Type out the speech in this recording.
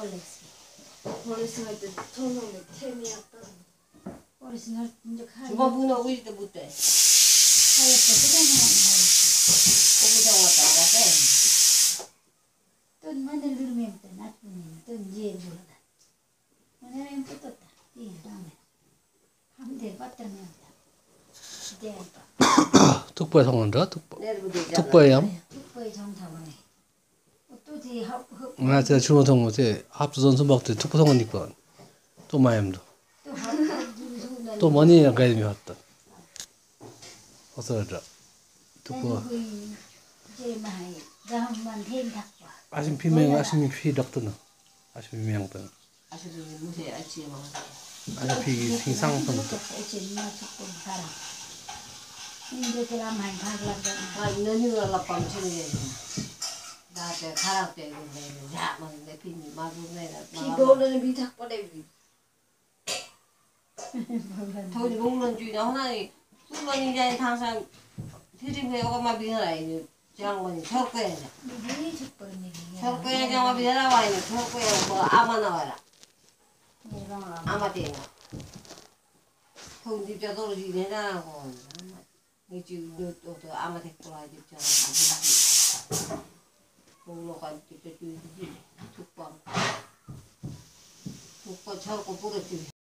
버리스 할 때 처음에 템이었다. 버리스 할 이제 가. 주방 분하 우리도 못돼. 하였어. 고부장 왔다 알았대. 또 만들 그러면 또 나중에 또 이제 뭐다. 오늘은 또 떴다. 이 다음에 함대 받다면 이제 특보에 성한다. 내일부터 특보에요. 특보의 정타원에 또 뒤에 합 나 제가 주로 성 못해. 합주선 선박도 특보 성하니까 또 마음도. 또 많이 아카데미 왔다. 어서라. 특보. 이제 많이 다음만 thêm 닭과. 아심 피명 아심 피 덕트나. 아심 피명 번. 아시는 무쇠 알지 뭐. 아심 피 피상 번. 이제 나 조금 살아. 이제 그라 많이 가려고. 아 있는 이유가 lapam 치는 나한테 가락대 근데 야만 내 핀이 마구 내가 피고는 비탁 버리기. 돈이 먹는 중이야 하나니 술만 이제 항상 드림에 오가마 비너라 이제 장관이 적고야 이제 이게 적벌이 적고야 장관 비너라 와 이제 적고야 뭐 아마 나와라 아마 되나 돈 집자 떨어지게 되나고 이제 또 아마 됐구나 집자 목로가 집자 주지 죽방 죽방 저거 부러지게